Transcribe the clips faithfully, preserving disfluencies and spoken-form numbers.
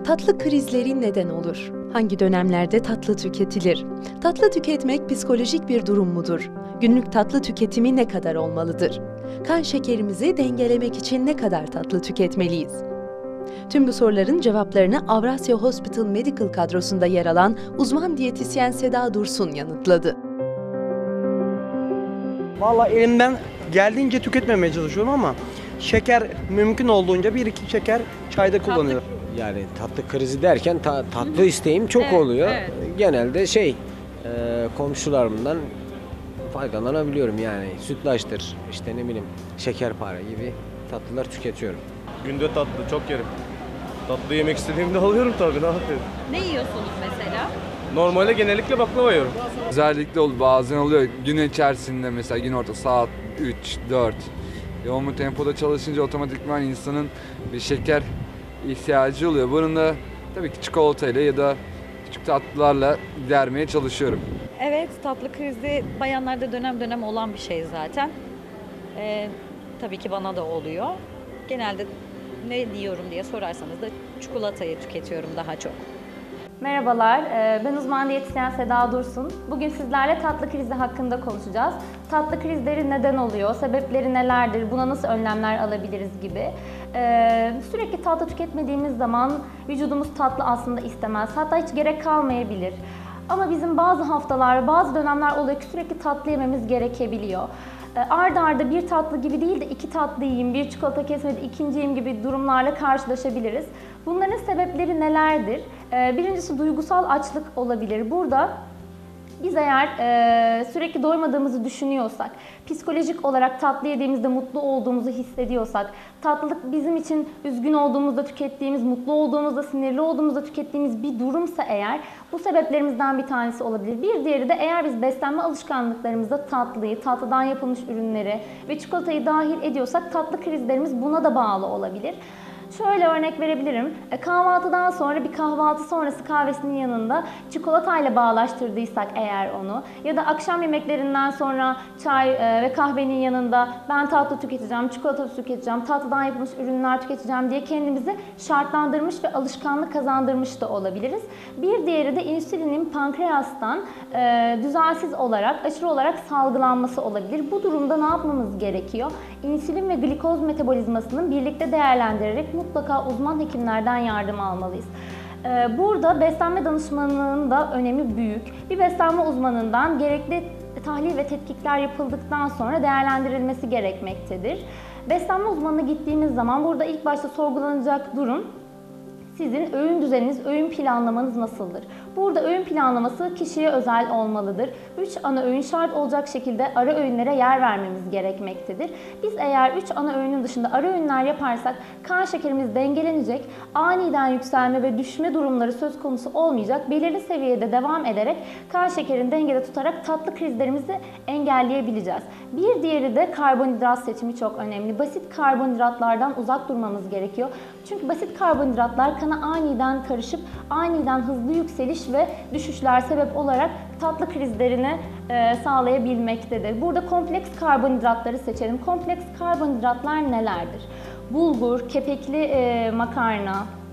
Tatlı krizleri neden olur? Hangi dönemlerde tatlı tüketilir? Tatlı tüketmek psikolojik bir durum mudur? Günlük tatlı tüketimi ne kadar olmalıdır? Kan şekerimizi dengelemek için ne kadar tatlı tüketmeliyiz? Tüm bu soruların cevaplarını Avrasya Hospital Medical kadrosunda yer alan uzman diyetisyen Seda Dursun yanıtladı. Vallahi elimden geldiğince tüketmemeye çalışıyorum ama şeker mümkün olduğunca bir iki şeker çayda kullanıyorum. Yani tatlı krizi derken ta, tatlı isteğim çok Evet, oluyor. evet. Genelde şey e, komşularımdan faydalanabiliyorum yani sütlaçtır, işte ne bileyim şekerpare gibi tatlılar tüketiyorum. Günde tatlı çok yerim. Tatlı yemek istediğimde alıyorum tabii, ne yapayım. Ne yiyorsunuz mesela? Normalde genellikle baklava yiyorum. Özellikle oluyor, bazen oluyor gün içerisinde, mesela gün orta saat üç dört yoğun bir tempoda çalışınca otomatikman insanın bir şeker ihtiyacı oluyor. Bunun da tabii ki çikolatayla ya da küçük tatlılarla gidermeye çalışıyorum. Evet, tatlı krizi bayanlarda dönem dönem olan bir şey zaten. Ee, tabii ki bana da oluyor. Genelde ne diyorum diye sorarsanız da çikolatayı tüketiyorum daha çok. Merhabalar, ben uzman diyetisyen Seda Dursun. Bugün sizlerle tatlı krizi hakkında konuşacağız. Tatlı krizleri neden oluyor, sebepleri nelerdir, buna nasıl önlemler alabiliriz gibi. Sürekli tatlı tüketmediğimiz zaman vücudumuz tatlı aslında istemez, hatta hiç gerek kalmayabilir. Ama bizim bazı haftalar, bazı dönemler oluyor ki sürekli tatlı yememiz gerekebiliyor. Arda arda bir tatlı gibi değil de iki tatlı yiyeyim, bir çikolata kesmedi, ikinci yiyeyim gibi durumlarla karşılaşabiliriz. Bunların sebepleri nelerdir? Birincisi duygusal açlık olabilir. Burada biz eğer e, sürekli doymadığımızı düşünüyorsak, psikolojik olarak tatlı yediğimizde mutlu olduğumuzu hissediyorsak, tatlılık bizim için üzgün olduğumuzda tükettiğimiz, mutlu olduğumuzda, sinirli olduğumuzda tükettiğimiz bir durumsa eğer, bu sebeplerimizden bir tanesi olabilir. Bir diğeri de eğer biz beslenme alışkanlıklarımızda tatlıyı, tatlıdan yapılmış ürünleri ve çikolatayı dahil ediyorsak tatlı krizlerimiz buna da bağlı olabilir. Şöyle örnek verebilirim. Kahvaltıdan sonra bir kahvaltı sonrası kahvesinin yanında çikolatayla bağlaştırdıysak eğer onu ya da akşam yemeklerinden sonra çay ve kahvenin yanında ben tatlı tüketeceğim, çikolata tüketeceğim, tatlıdan yapılmış ürünler tüketeceğim diye kendimizi şartlandırmış ve alışkanlık kazandırmış da olabiliriz. Bir diğeri de insülinin pankreastan düzensiz olarak, aşırı olarak salgılanması olabilir. Bu durumda ne yapmamız gerekiyor? İnsülin ve glikoz metabolizmasının birlikte değerlendirerek mutlaka uzman hekimlerden yardım almalıyız. Burada beslenme danışmanlığının da önemi büyük. Bir beslenme uzmanından gerekli tahlil ve tetkikler yapıldıktan sonra değerlendirilmesi gerekmektedir. Beslenme uzmanına gittiğimiz zaman burada ilk başta sorgulanacak durum sizin öğün düzeniniz, öğün planlamanız nasıldır? Burada öğün planlaması kişiye özel olmalıdır. üç ana öğün şart olacak şekilde ara öğünlere yer vermemiz gerekmektedir. Biz eğer üç ana öğünün dışında ara öğünler yaparsak kan şekerimiz dengelenecek, aniden yükselme ve düşme durumları söz konusu olmayacak, belirli seviyede devam ederek kan şekerini dengede tutarak tatlı krizlerimizi engelleyebileceğiz. Bir diğeri de karbonhidrat seçimi çok önemli. Basit karbonhidratlardan uzak durmamız gerekiyor. Çünkü basit karbonhidratlar kana aniden karışıp aniden hızlı yükseliş ve düşüşler sebep olarak tatlı krizlerini e, sağlayabilmektedir. Burada kompleks karbonhidratları seçelim. Kompleks karbonhidratlar nelerdir? Bulgur, kepekli e, makarna,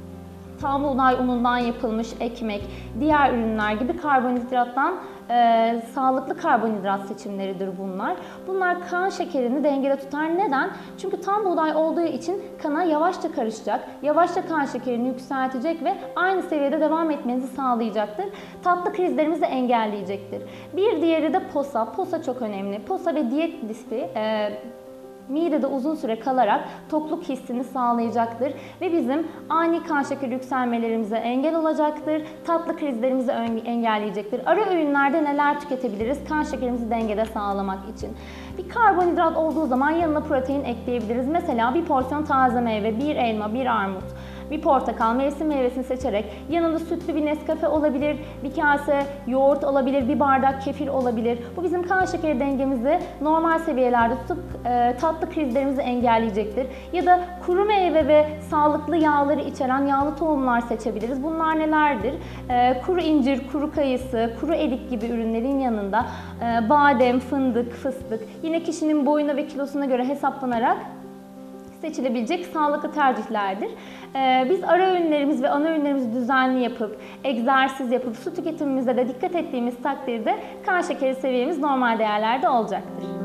tam buğday unundan yapılmış ekmek, diğer ürünler gibi karbonhidrattan e, sağlıklı karbonhidrat seçimleridir bunlar. Bunlar kan şekerini dengede tutar. Neden? Çünkü tam buğday olduğu için kana yavaşça karışacak, yavaşça kan şekerini yükseltecek ve aynı seviyede devam etmenizi sağlayacaktır. Tatlı krizlerimizi engelleyecektir. Bir diğeri de posa. Posa çok önemli. Posa ve diyet listi e, midede uzun süre kalarak tokluk hissini sağlayacaktır ve bizim ani kan şekeri yükselmelerimize engel olacaktır, tatlı krizlerimizi engelleyecektir. Ara öğünlerde neler tüketebiliriz kan şekerimizi dengede sağlamak için? Bir karbonhidrat olduğu zaman yanına protein ekleyebiliriz. Mesela bir porsiyon taze meyve, bir elma, bir armut, bir portakal, mevsim meyvesini seçerek yanında sütlü bir Nescafe olabilir, bir kase yoğurt olabilir, bir bardak kefir olabilir. Bu bizim kan şekeri dengemizi normal seviyelerde tutup e, tatlı krizlerimizi engelleyecektir. Ya da kuru meyve ve sağlıklı yağları içeren yağlı tohumlar seçebiliriz. Bunlar nelerdir? E, kuru incir, kuru kayısı, kuru erik gibi ürünlerin yanında e, badem, fındık, fıstık, yine kişinin boyuna ve kilosuna göre hesaplanarak seçilebilecek sağlıklı tercihlerdir. Ee, biz ara öğünlerimiz ve ana öğünlerimizi düzenli yapıp, egzersiz yapıp, su tüketimimize de dikkat ettiğimiz takdirde kan şekeri seviyemiz normal değerlerde olacaktır.